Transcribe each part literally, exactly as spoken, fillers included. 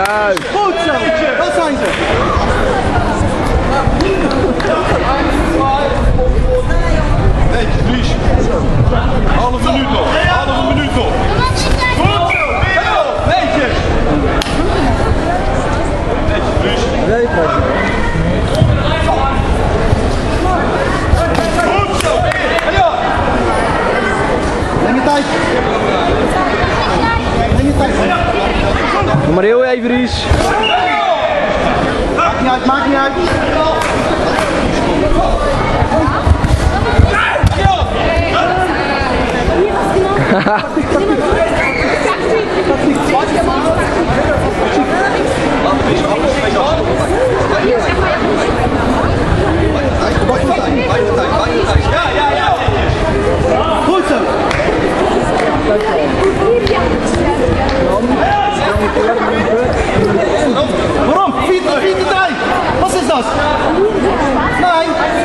Juist. Goed zo. Dat zijn ze. Netjes, Dries. Halve minuut nog. Halve minuut nog. Goed zo. Netjes. Netjes, Dries. Weet wat. Goed zo. Neem je tijd. Neem je tijd. Doe maar heel even, Ries. Maakt niet uit, maakt niet uit. Goed zo. Waarom? Vierde, vierde tijd. Wat is dat? Nee.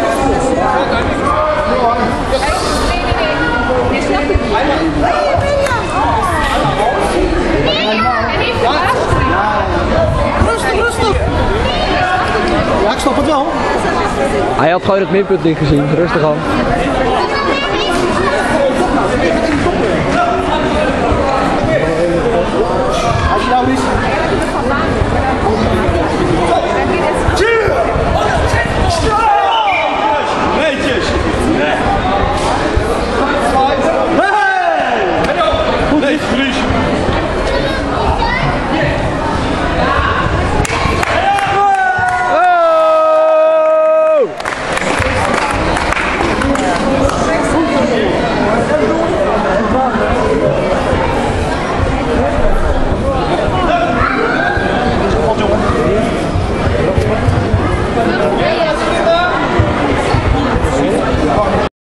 Rustig, rustig. Ja, ik snap het wel. Hij had gewoon het midpunt niet gezien. Rustig aan.